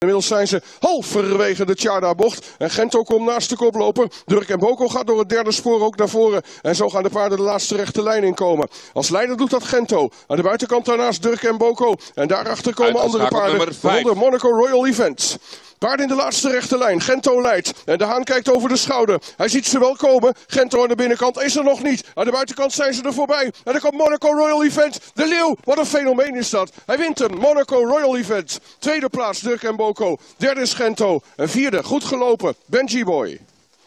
Inmiddels zijn ze halverwege de Tjarda-bocht. En Gento komt naast de koploper. Durk en Boko gaat door het derde spoor ook naar voren. En zo gaan de paarden de laatste rechte lijn inkomen. Als leider doet dat Gento. Aan de buitenkant daarnaast Durk en Boko. En daarachter komen andere paarden. Waaronder Monaco Royal Event. Paarden in de laatste rechte lijn. Gento leidt. En de Haan kijkt over de schouder. Hij ziet ze wel komen. Gento aan de binnenkant is er nog niet. Aan de buitenkant zijn ze er voorbij. En dan komt Monaco Royal Event. De Leeuw. Wat een fenomeen is dat. Hij wint hem. Monaco Royal Event. Tweede plaats Durk en Boko. Derde is Gento. En vierde goed gelopen Benji Boy.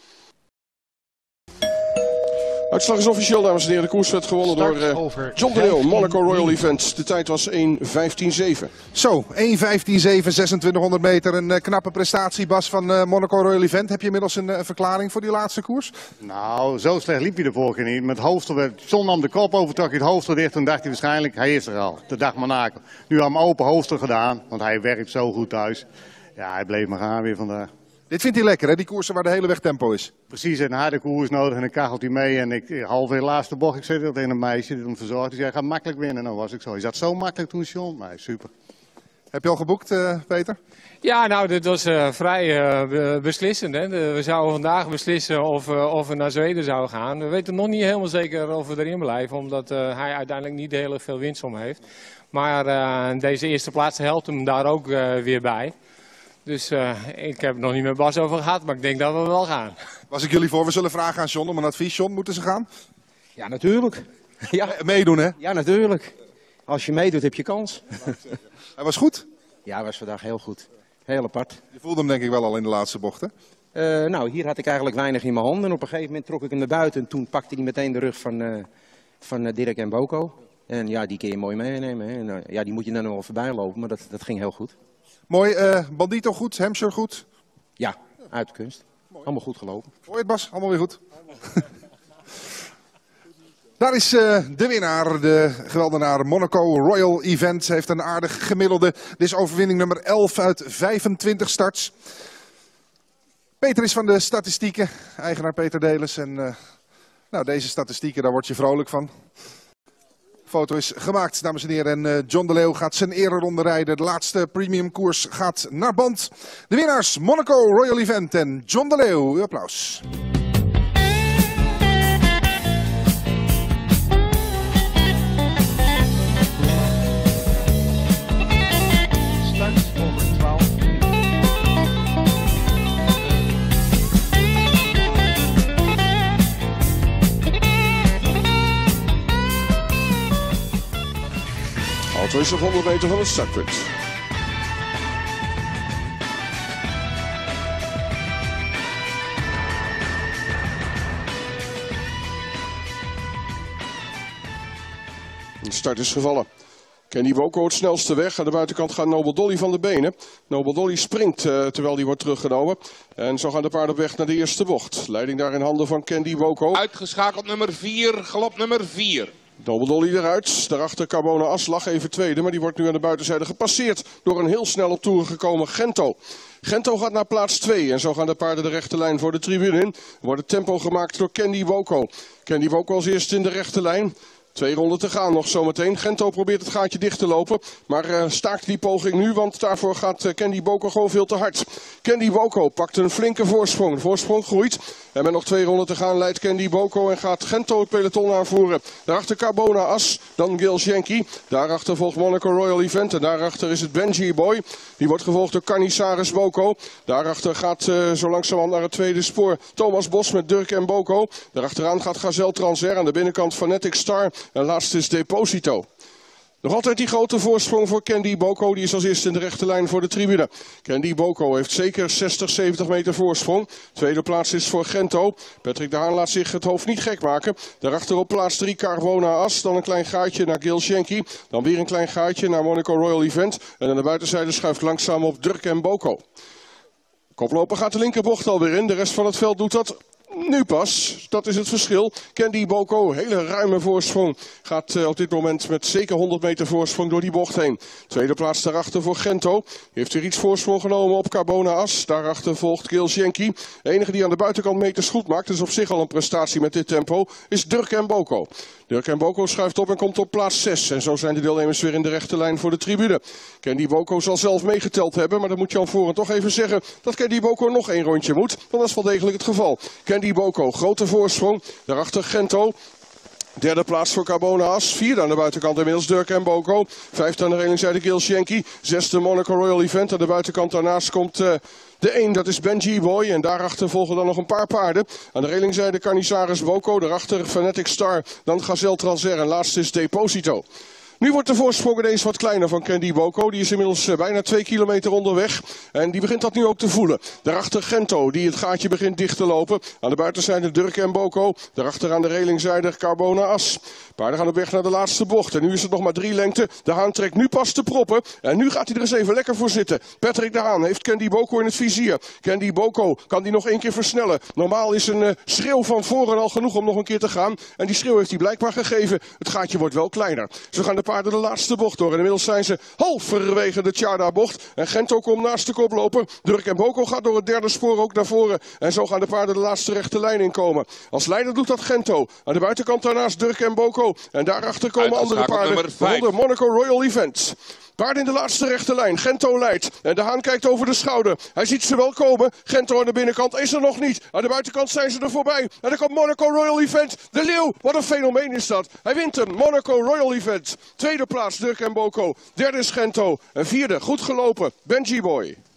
Uitslag is officieel, dames en heren. De koers werd gewonnen door John de Leeuw, Monaco Royal Event. De tijd was 1:15:7. Zo, 1:15:7, 2600 meter. Een knappe prestatie, Bas, van Monaco Royal Event. Heb je inmiddels een verklaring voor die laatste koers? Nou, zo slecht liep hij de vorige keer niet. Met Hoofdstel, John nam de kop over, trok hij het Hoofdstel dicht. Toen dacht hij waarschijnlijk, hij is er al. De dag Monaco. Nu had hij open Hoofdstel gedaan, want hij werkt zo goed thuis. Ja, hij bleef maar gaan weer vandaag. Dit vindt hij lekker, hè? Die koersen waar de hele weg tempo is. Precies, een harde koers nodig en dan kachelt hij mee. En ik half in de laatste bocht, ik zit tegen een meisje die hem verzorgd. Dus hij gaat makkelijk winnen. Nou was ik zo. Is dat zo makkelijk toen, John? Nee, super. Heb je al geboekt, Peter? Ja, nou, dit was vrij beslissend. Hè? We zouden vandaag beslissen of we naar Zweden zouden gaan. We weten nog niet helemaal zeker of we erin blijven, omdat hij uiteindelijk niet heel veel winst om heeft. Maar deze eerste plaats helpt hem daar ook weer bij. Dus ik heb het nog niet met Bas over gehad, maar ik denk dat we wel gaan. Was ik jullie voor? We zullen vragen aan John om een advies. John, moeten ze gaan? Ja, natuurlijk. Ja. Meedoen, hè? Ja, natuurlijk. Als je meedoet, heb je kans. Hij was goed? Ja, hij was vandaag heel goed. Heel apart. Je voelde hem denk ik wel al in de laatste bocht, hè? Nou, hier had ik eigenlijk weinig in mijn handen. En op een gegeven moment trok ik hem naar buiten. En toen pakte hij meteen de rug van Dirk en Boko. En ja, die kun je mooi meenemen. Hè? En, ja, die moet je dan nog wel voorbij lopen, maar dat ging heel goed. Mooi. Bandito goed, Hampshire goed? Ja, uit de kunst. Allemaal goed gelopen. Hoor je het, Bas? Allemaal weer goed. Daar is de winnaar, de geweldenaar Monaco Royal Event. Heeft een aardig gemiddelde. Dit is overwinning nummer 11 uit 25 starts. Peter is van de statistieken, eigenaar Peter Delis. En nou, deze statistieken, daar word je vrolijk van. De foto is gemaakt, dames en heren. En John de Leeuw gaat zijn ereronde rijden. De laatste premium koers gaat naar band. De winnaars Monaco Royal Event en John de Leeuw. Uw applaus. Auto is op 100 meter van het startpunt. De start is gevallen. Kenny Boko het snelste weg. Aan de buitenkant gaat Noble Dolly van de benen. Noble Dolly springt terwijl die wordt teruggenomen. En zo gaan de paarden op weg naar de eerste bocht. Leiding daar in handen van Kenny Boko. Uitgeschakeld nummer 4, galop nummer 4. Noble Dolly eruit. Daarachter Carbona As lag even tweede. Maar die wordt nu aan de buitenzijde gepasseerd door een heel snel op toeren gekomen Gento. Gento gaat naar plaats 2 en zo gaan de paarden de rechte lijn voor de tribune in. Er wordt tempo gemaakt door Kenny Boko. Kenny Boko als eerste in de rechte lijn. 2 ronden te gaan nog zometeen. Gento probeert het gaatje dicht te lopen. Maar staakt die poging nu, want daarvoor gaat Kenny Boko gewoon veel te hard. Kenny Boko pakt een flinke voorsprong. De voorsprong groeit. En met nog 2 ronden te gaan leidt Kenny Boko en gaat Gento het peloton aanvoeren. Daarachter Carbona As, dan Gil Schenky. Daarachter volgt Monaco Royal Event en daarachter is het Benji Boy. Die wordt gevolgd door Canizares Boko. Daarachter gaat zo langzamerhand naar het tweede spoor Thomas Bos met Durk en Boko. Daarachteraan gaat Gazelle Transair, aan de binnenkant Fanatic Star. En laatst is Deposito. Nog altijd die grote voorsprong voor Kenny Boko. Die is als eerste in de rechte lijn voor de tribune. Kenny Boko heeft zeker 60, 70 meter voorsprong. Tweede plaats is voor Gento. Patrick de Haan laat zich het hoofd niet gek maken. Daarachter op plaats 3 Carbona As. Dan een klein gaatje naar Gil Schenky. Dan weer een klein gaatje naar Monaco Royal Event. En aan de buitenzijde schuift langzaam op Durk en Boko. Koploper gaat de linkerbocht alweer in. De rest van het veld doet dat Nu pas, dat is het verschil. Candy Boko, hele ruime voorsprong. Gaat op dit moment met zeker 100 meter voorsprong door die bocht heen. Tweede plaats daarachter voor Gento. Heeft weer iets voorsprong genomen op Carbona As. Daarachter volgt Gil Schenky. De enige die aan de buitenkant meters goed maakt, dus op zich al een prestatie met dit tempo, is Durk Boko. Durk Boko schuift op en komt op plaats 6. En zo zijn de deelnemers weer in de rechte lijn voor de tribune. Candy Boko zal zelf meegeteld hebben, maar dan moet Jan Voren toch even zeggen dat Candy Boko nog 1 rondje moet. Want dat is wel degelijk het geval. Candy Boko, grote voorsprong. Daarachter Gento. Derde plaats voor Carbona As. Vierde aan de buitenkant inmiddels Durk Boko. Vijfde aan de relingzijde Gil Schenky. Zesde Monaco Royal Event. Aan de buitenkant daarnaast komt de 1, dat is Benji Boy. En daarachter volgen dan nog een paar paarden. Aan de relingzijde Canizares Boko. Daarachter Fanatic Star. Dan Gazelle Transer. En laatst is Deposito. Nu wordt de voorsprong ineens wat kleiner van Candy Boko. Die is inmiddels bijna 2 kilometer onderweg. En die begint dat nu ook te voelen. Daarachter Gento, die het gaatje begint dicht te lopen. Aan de buitenzijde Durk Boko. Daarachter aan de relingzijde Carbona As. Paarden gaan op weg naar de laatste bocht. En nu is het nog maar 3 lengte. De Haan trekt nu pas de proppen. En nu gaat hij er eens even lekker voor zitten. Patrick de Haan heeft Candy Boko in het vizier. Candy Boko kan die nog 1 keer versnellen. Normaal is een schreeuw van voren al genoeg om nog een keer te gaan. En die schreeuw heeft hij blijkbaar gegeven. Het gaatje wordt wel kleiner. Zo gaan de paarden de laatste bocht door. En inmiddels zijn ze halverwege de Tjarda-bocht. En Gento komt naast de koploper. Durk Boko gaat door het derde spoor ook naar voren. En zo gaan de paarden de laatste rechte lijn inkomen. Als leider doet dat Gento. Aan de buitenkant daarnaast Durk Boko. En daarachter komen andere paarden. Waaronder Monaco Royal Event. Paarden in de laatste rechte lijn. Gento leidt. En de Haan kijkt over de schouder. Hij ziet ze wel komen. Gento aan de binnenkant is er nog niet. Aan de buitenkant zijn ze er voorbij. En dan komt Monaco Royal Event. De leeuw. Wat een fenomeen is dat. Hij wint hem. Monaco Royal Event. Tweede plaats Durk Boko. Derde is Gento. En vierde, goed gelopen, Benji Boy.